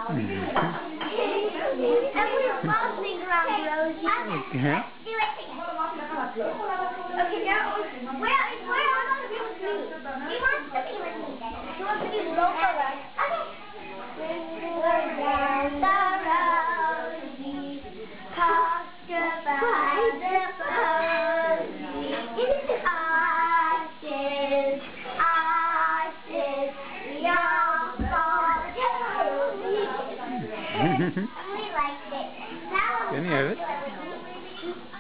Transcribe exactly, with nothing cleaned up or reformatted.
And we're bouncing around Rosie. Uh-huh. Do it again. Okay, now, where, where am I going to be with me? He wants to be with me. He wants to be with both of us. Okay. We're down the Rosie, talked about the Posy. Ashes, ashes, we all fall down. We liked it. Now Can you have it? I'm